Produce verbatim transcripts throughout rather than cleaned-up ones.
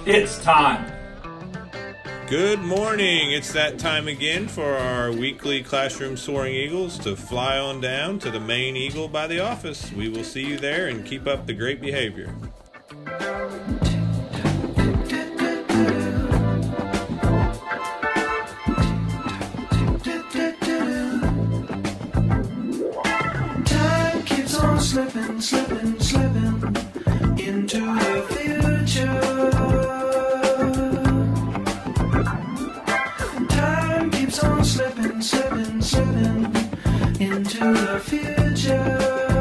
It's time. Good morning. It's that time again for our weekly Classroom Soaring Eagles to fly on down to the main eagle by the office. We will see you there and keep up the great behavior. Time keeps on slipping, slipping, slipping into the future. Time keeps on slipping, slipping, slipping into the future.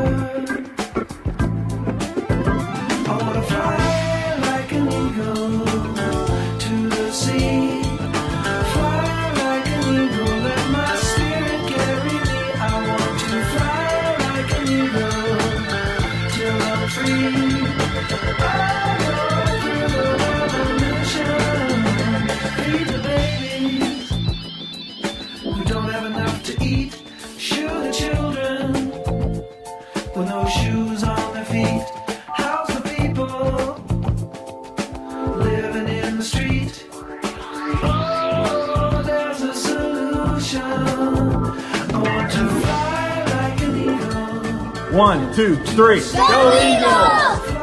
I wanna fly like an eagle to the sea. Fly like an eagle, let my spirit carry me. I want to fly like an eagle till I'm free. I go through the revolution, feed the babies who don't have enough to eat. Shoe the children with no shoes on their feet. House the people living in the street. Oh, there's a solution. I want to fly like an eagle. One, two, three. Go Eagles!